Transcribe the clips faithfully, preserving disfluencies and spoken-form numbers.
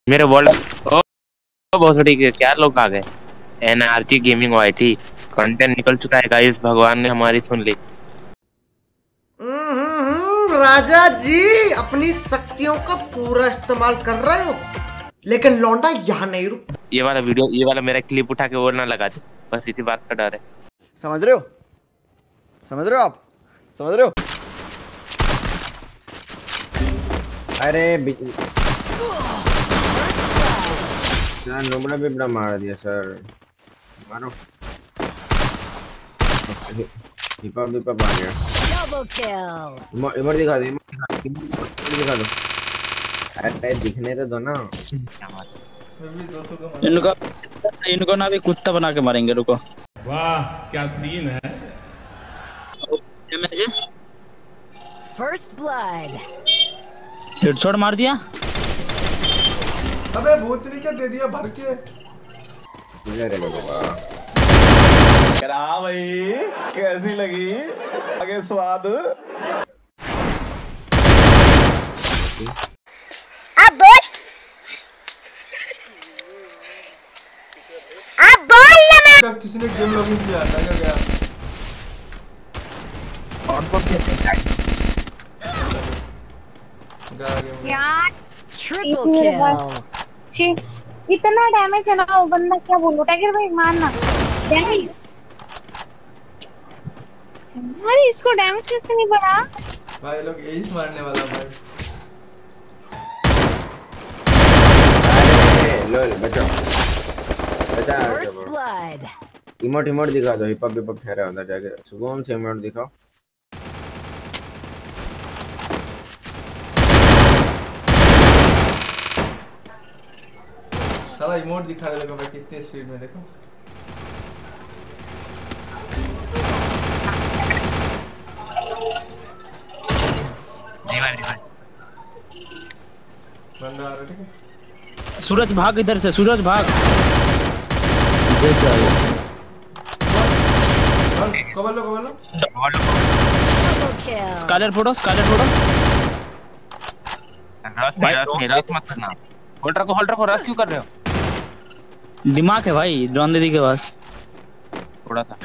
मेरे वर्ल्ड ओ बहुत बड़ी क्या लोग आ गए। एनआरजी गेमिंग वाईटी कंटेंट निकल चुका है गाइस, भगवान ने हमारी सुन ली। राजा जी अपनी शक्तियों का पूरा इस्तेमाल कर रहे हो, लेकिन लौंडा यहाँ नहीं रुक। ये वाला वीडियो ये वाला मेरा क्लिप उठा के वो ना लगा दे, बस इसी बात का डर है। समझ रहे हो समझ रहे हो आप समझ रहे हो। अरे यार नोबड़ा भी बड़ा मार दिया सर, मारो हिपा हिपा आ गया। इमोट इमोट दिखा दो, इमोट दिखा दो। अरे दिखने तो दो ना। इनको इनको ना भी कुत्ता बना के मारेंगे। रुको, वाह क्या सीन है। फर्स्ट ब्लड हेडशॉट मार दिया। अबे भूतनी क्या दे दिया भर के। हाँ भाई कैसी लगी आगे स्वाद। अब बोल अब बोल ना। मैं किसी ने गेम लॉगिन किया लगा गया। और कौन यार ट्रिपल किल। इतना डैमेज है ना वो बंदा, क्या बोलूं। टाइगर भाई मारना डैमेज। अरे इसको डैमेज कैसे नहीं बढ़ा भाई। लोग यही मारने वाला भाई। अरे लोल बचाओ बचा। फर्स्ट ब्लड इमोट इमोट दिखा दो। हिप हॉप हिप हॉप ठहरा अंदर जाके सुकून से इमोट दिखाओ। साला इमोट दिखा रहे देखो भाई कितने स्पीड में। देखो बंदा आ रहा। ठीक है सूरज भाग, इधर से सूरज भाग। कवर लो कवर लो। Scholar photo scholar photo. रस में रस में रस मत करना। होल्डर को होल्डर को रस क्यों कर रहे हो। दिमाग है भाई रॉन दीदी के पास थोड़ा सा।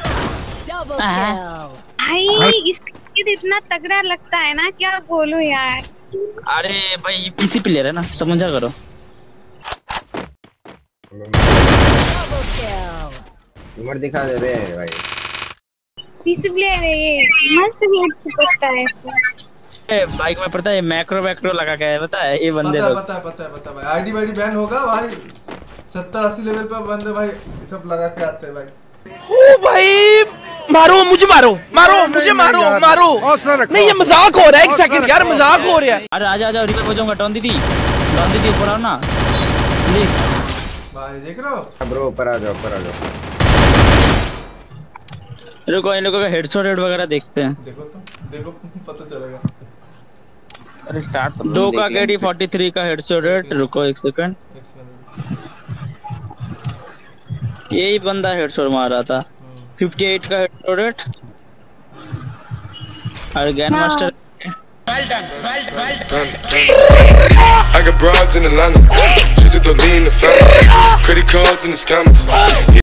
भाई इसका इतना तगड़ा लगता है ना, क्या बोलूं यार। अरे भाई पीसी प्लेयर है ना, समझा करो। इमोट दिखा दे बे भाई। पीसी प्लेयर है ये, मस्त भी चिपकता है इसमें। ए बाइक में पड़ता है मैक्रो मैक्रो लगा के है, पता है ये बंदे पता लोग। पता पता पता भाई। आईडी वाईडी बैन होगा भाई। सत्तर अस्सी लेवल पे बंदे भाई सब लगा के आते हैं भाई। ओ भाई मारो मुझे, मारो मारो मुझे, मारो मारो। नहीं ये मजाक हो रहा है, एक सेकंड यार मजाक हो रहा है। अरे आजा आजा रिवाइव हो जाऊंगा। डॉन दीदी डॉन दीदी ऊपर आओ ना प्लीज भाई। देख रहे हो ब्रो ऊपर आ जाओ ऊपर आ जाओ। रुको इन लोगों का हेडशॉट रेट वगैरह देखते हैं। देखो तो देखो पता चलेगा। अरे स्टार्ट दो का केडी तैंतालीस का हेडशॉट रेट। रुको एक सेकंड, यही बंदा हेडशॉट मार रहा था। अट्ठावन का हेडशॉट रेट और grandmaster. Well done, well done, well done. I got broads in Atlanta, just to lean the family, credit cards in the scammers.